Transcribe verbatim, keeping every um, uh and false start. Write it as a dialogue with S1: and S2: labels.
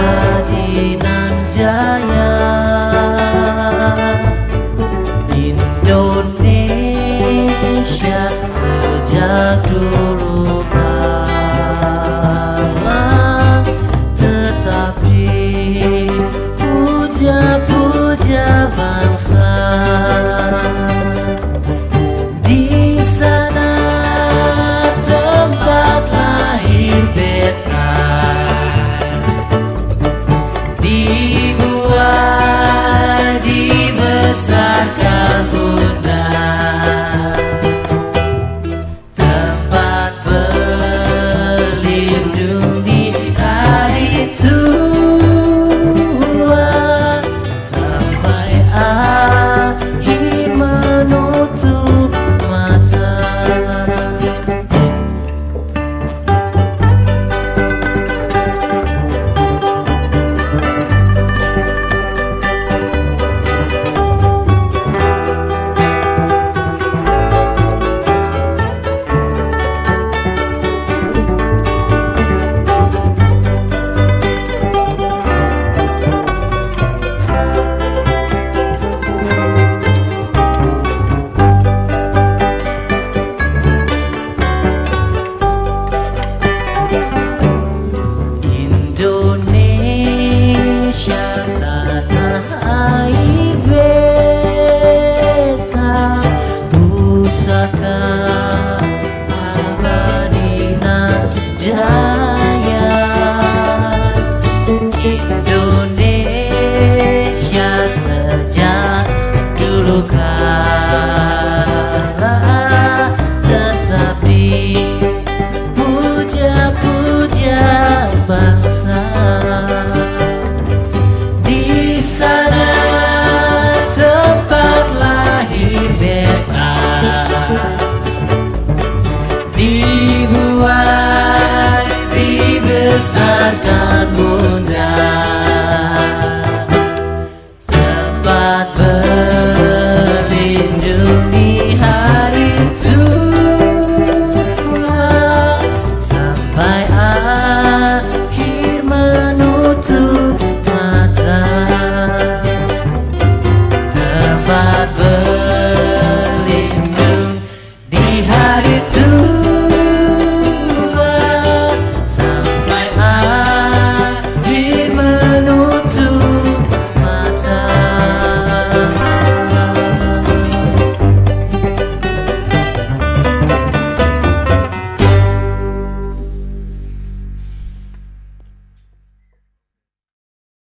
S1: Abadinan Jaya, Indonesia sejak dulu kala tetap dipuja-puja bangsa. Di sana tempat lahir beta, dibuat dibesarkan bunda, tempat berlindung di hari tua, sampai akhir menutup mata. Indonesia tanah air beta, pusaka Abadinan Jaya. Indonesia sejak dulu kala tetap dipuja-puja bangsa. Di sana tempat lahir beta, dibuat dibesarkan